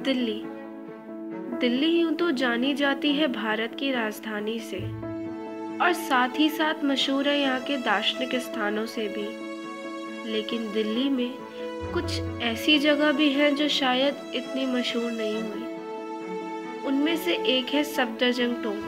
दिल्ली। दिल्ली यूं तो जानी जाती है भारत की राजधानी से और साथ ही साथ मशहूर है यहाँ के दार्शनिक स्थानों से भी। लेकिन दिल्ली में कुछ ऐसी जगह भी हैं जो शायद इतनी मशहूर नहीं हुई। उनमें से एक है सफदरजंग टोम।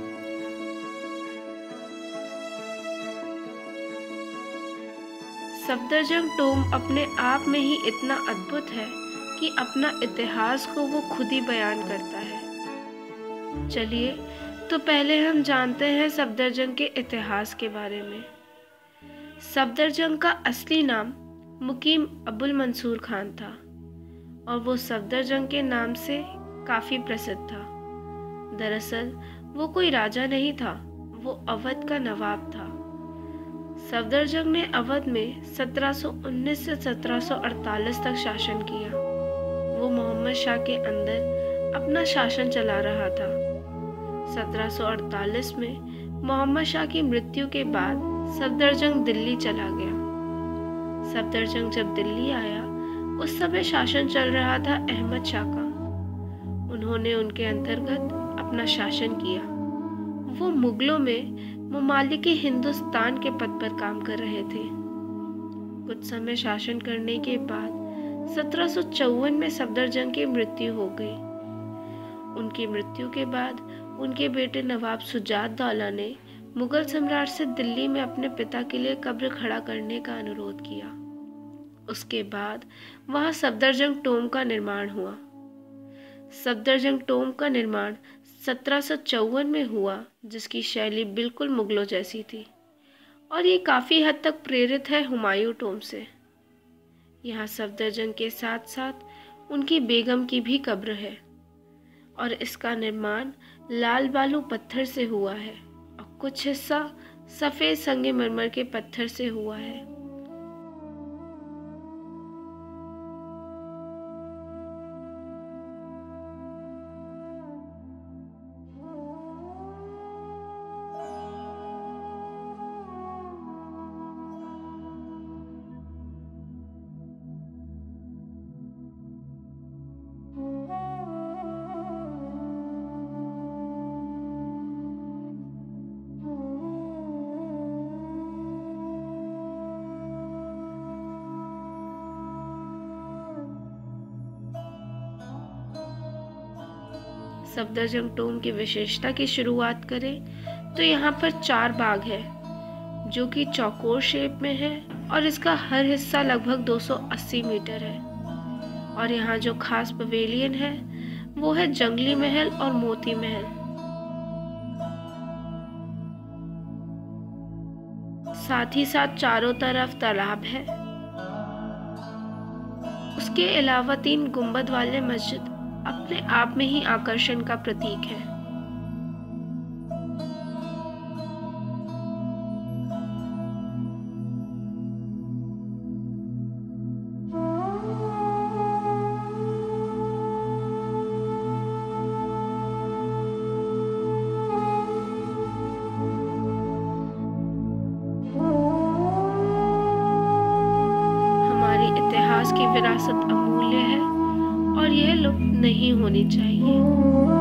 सफदरजंग टोम अपने आप में ही इतना अद्भुत है कि अपना इतिहास को वो खुद ही बयान करता है। चलिए तो पहले हम जानते हैं सफदरजंग के इतिहास के बारे में। सफदरजंग का असली नाम मुकीम अबुल मंसूर खान था और वो सफदरजंग के नाम से काफ़ी प्रसिद्ध था। दरअसल वो कोई राजा नहीं था, वो अवध का नवाब था। सफदरजंग ने अवध में 1719 से 1748 तक शासन किया। वो मोहम्मद शाह के अंदर अपना शासन चला रहा था। 1748 में मोहम्मद शाह की मृत्यु के बाद सफदरजंग दिल्ली चला गया। सफदरजंग जब दिल्ली आया उस समय शासन चल रहा था अहमद शाह का। उन्होंने उनके अंतर्गत अपना शासन किया। वो मुगलों में मुमालिके हिंदुस्तान के पद पर काम कर रहे थे। कुछ समय शासन करने के बाद 1754 में सफदरजंग की मृत्यु हो गई। उनकी मृत्यु के बाद उनके बेटे नवाब शुजाउद्दौला ने मुगल सम्राट से दिल्ली में अपने पिता के लिए कब्र खड़ा करने का अनुरोध किया। उसके बाद वहां सफदरजंग टोम का निर्माण हुआ। सफदरजंग टोम का निर्माण 1754 में हुआ, जिसकी शैली बिल्कुल मुगलों जैसी थी और ये काफ़ी हद तक प्रेरित है हुमायूं टोम से। यहाँ सफदरजंग के साथ साथ उनकी बेगम की भी कब्र है और इसका निर्माण लाल बालू पत्थर से हुआ है और कुछ हिस्सा सफ़ेद संगमरमर के पत्थर से हुआ है। सफदरजंग टोम की विशेषता की शुरुआत करें तो यहाँ पर 4 बाग है जो कि चौकोर शेप में है और इसका हर हिस्सा लगभग 280 मीटर है। और यहाँ जो खास पवेलियन है वो है जंगली महल और मोती महल। साथ ही साथ चारों तरफ तालाब है। उसके अलावा 3 गुंबद वाले मस्जिद अपने आप में ही आकर्षण का प्रतीक है। हमारी इतिहास की विरासत अमूल्य है और यह लुप्त नहीं होनी चाहिए।